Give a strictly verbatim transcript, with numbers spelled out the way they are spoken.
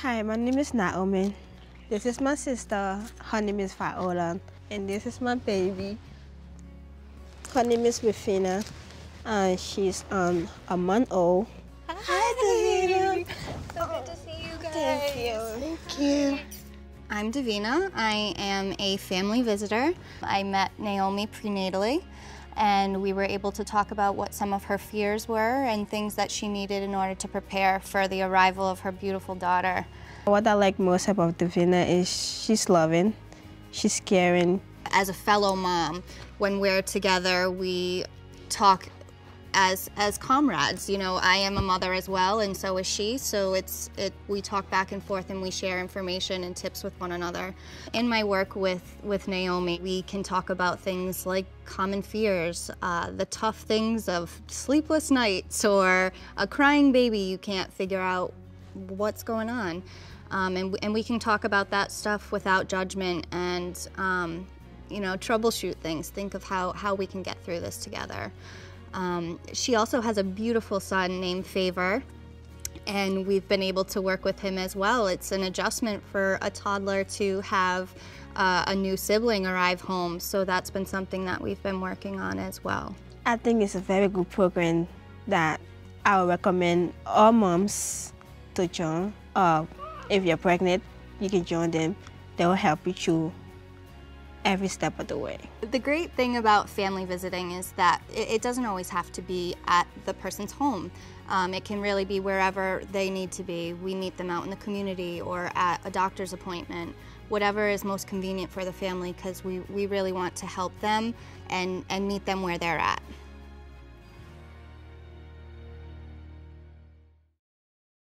Hi, my name is Naomi. This is my sister. Her name is Viola. And this is my baby. Her name is Davina. And she's um, a month old. Hi, Hi Davina. So good to see you guys. Thank you. Thank you. I'm Davina. I am a family visitor. I met Naomi prenatally, and we were able to talk about what some of her fears were and things that she needed in order to prepare for the arrival of her beautiful daughter. What I like most about Davina is she's loving, she's caring. As a fellow mom, when we're together, we talk as as comrades. You know, I am a mother as well, and so is she, so it's it we talk back and forth and we share information and tips with one another. In my work with with Naomi, we can talk about things like common fears, uh, the tough things of sleepless nights or a crying baby you can't figure out what's going on, um, and, and we can talk about that stuff without judgment and um, you know, troubleshoot things, think of how how we can get through this together. Um, she also has a beautiful son named Favor, and we've been able to work with him as well. It's an adjustment for a toddler to have uh, a new sibling arrive home, so that's been something that we've been working on as well. I think it's a very good program that I would recommend all moms to join. Uh, if you're pregnant, you can join them. They will help you through every step of the way. The great thing about family visiting is that it doesn't always have to be at the person's home. Um, it can really be wherever they need to be. We meet them out in the community or at a doctor's appointment, whatever is most convenient for the family, because we, we really want to help them and, and meet them where they're at.